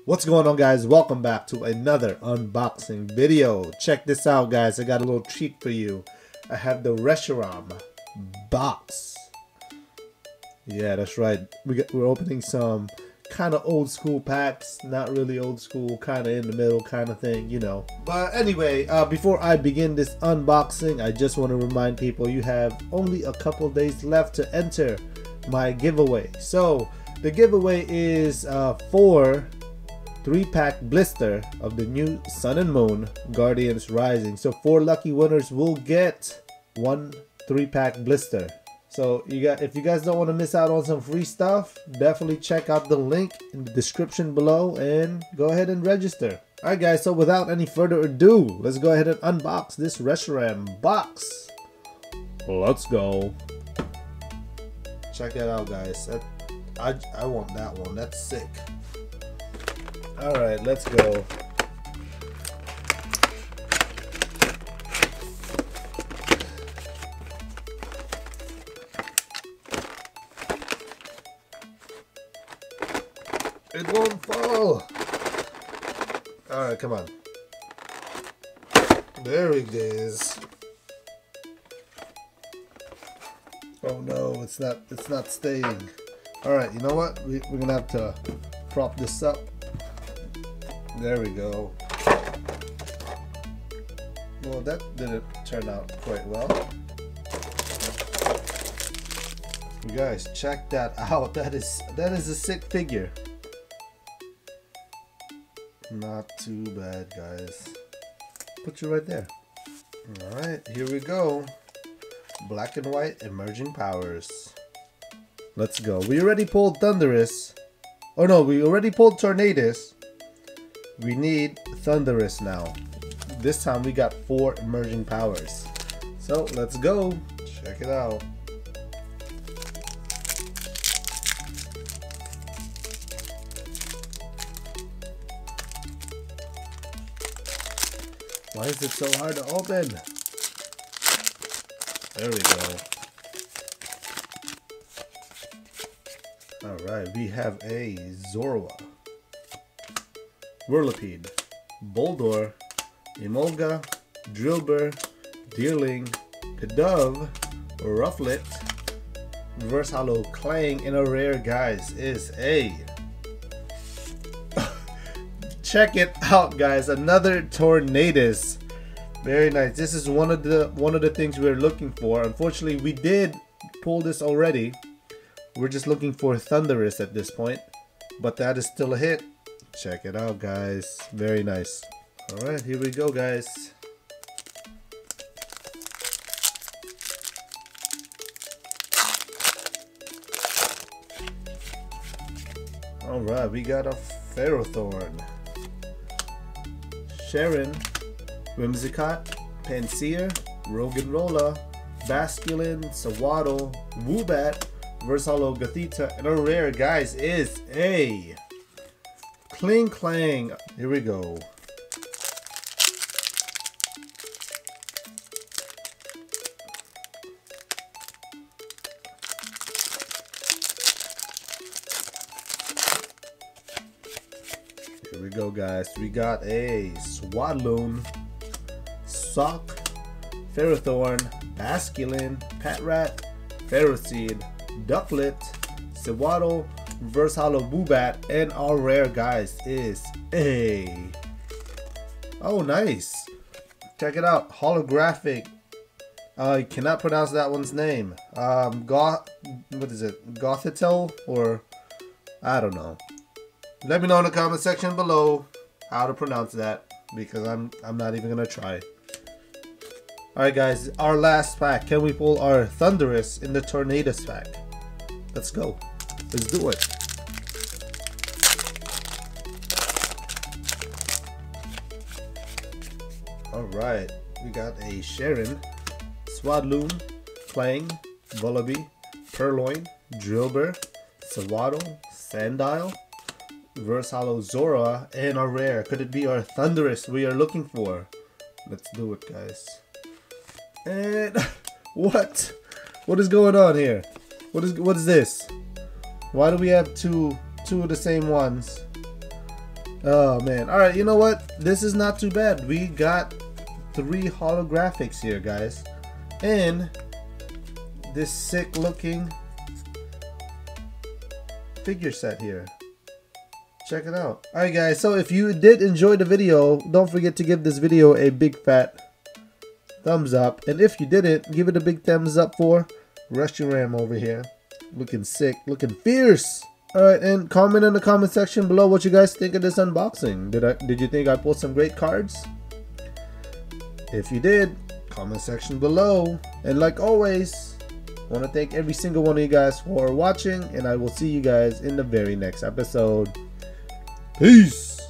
What's going on, guys? Welcome back to another unboxing video. Check this out, guys. I got a little treat for you. I have the Reshiram box. Yeah, that's right. We're opening some kind of old school packs. Not really old school, kind of in the middle kind of thing, you know. But anyway, before I begin this unboxing, I just want to remind people you have only a couple days left to enter my giveaway. So the giveaway is for 3-pack blister of the new Sun and Moon Guardians Rising. So 4 lucky winners will get 1 3-pack blister. So if you guys don't want to miss out on some free stuff, definitely check out the link in the description below and go ahead and register. Alright guys, so without any further ado, let's go ahead and unbox this Reshiram box. Let's go. Check that out, guys. I want that one. That's sick. Alright, let's go. It won't fall. Alright, come on. There it is. Oh no, it's not staying. Alright, you know what? We're gonna have to prop this up. There we go. Well, that didn't turn out quite well. You guys, check that out. That is a sick figure. Not too bad, guys. Put you right there. Alright, here we go. Black and white emerging powers. Let's go. We already pulled Thundurus. Oh no, we already pulled Tornadus. We need Thundurus now. This time we got 4 emerging powers. So let's go. Check it out. Why is it so hard to open? There we go. Alright, we have a Zorua, Whirlipede, Boldore, Emolga, Drillbur, Deerling, Kadove, Rufflet, Reverse Hollow Clang, and a rare, guys, is a check it out, guys, another Tornadus. Very nice. This is one of the things we're looking for. Unfortunately, we did pull this already. We're just looking for Thundurus at this point, but that is still a hit. Check it out, guys. Very nice. All right, here we go, guys. All right, we got a Ferrothorn, Sharon, Whimsicott, Pansear, Roggenrola, Basculin, Sewaddle, Woobat, Versalo Gothita, and a rare, guys, is a Klinklang. Here we go. Here we go, guys. We got a Swadloon, Sock, Ferrothorn, Basculin, Patrat, Ferroseed, Ducklet, Sewaddle, Reverse Hollow Woobat, and our rare, guys, is a... Oh, nice. Check it out. Holographic. I cannot pronounce that one's name. What is it? Gothitelle? Or I don't know. Let me know in the comment section below how to pronounce that, because I'm not even gonna try. Alright guys, our last pack. Can we pull our Thundurus in the Tornadus pack? Let's go. Let's do it. Alright, we got a Sharon, Swadloon, Clang, Vullaby, Purloin, Drillbur, Sewaddle, Sandile, Reverse Hollow Zorua, and a rare. Could it be our Thundurus we are looking for? Let's do it, guys. And what? What is going on here? What is this? Why do we have two of the same ones? Oh man. Alright, you know what? This is not too bad. We got 3 holographics here, guys. And this sick looking figure set here. Check it out. Alright guys, so if you did enjoy the video, don't forget to give this video a big fat thumbs up. And if you didn't, give it a big thumbs up for Reshiram over here. Looking sick, looking fierce. Alright, and comment in the comment section below what you guys think of this unboxing. Did you think I pulled some great cards? If you did, comment section below. And like always, I want to thank every single one of you guys for watching, and I will see you guys in the very next episode. Peace!